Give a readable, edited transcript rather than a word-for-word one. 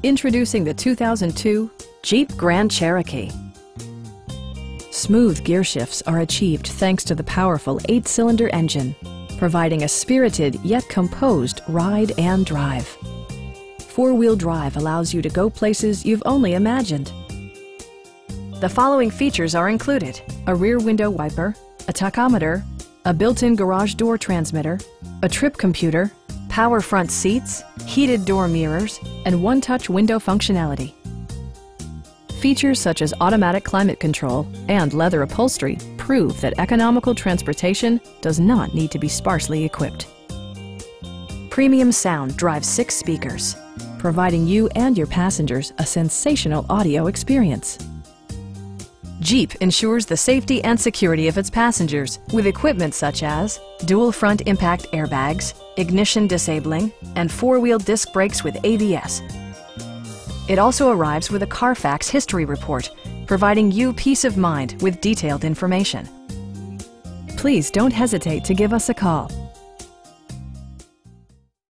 Introducing the 2002 Jeep Grand Cherokee. Smooth gear shifts are achieved thanks to the powerful 8-cylinder engine, providing a spirited yet composed ride and drive. Four-wheel drive allows you to go places you've only imagined. The following features are included: a rear window wiper, a tachometer, a built-in garage door transmitter, a trip computer, power front seats, heated door mirrors, and one-touch window functionality. Features such as automatic climate control and leather upholstery prove that economical transportation does not need to be sparsely equipped. Premium sound drives 6 speakers, providing you and your passengers a sensational audio experience. Jeep ensures the safety and security of its passengers with equipment such as dual front impact airbags, ignition disabling, and 4-wheel disc brakes with ABS. It also arrives with a Carfax history report, providing you peace of mind with detailed information. Please don't hesitate to give us a call.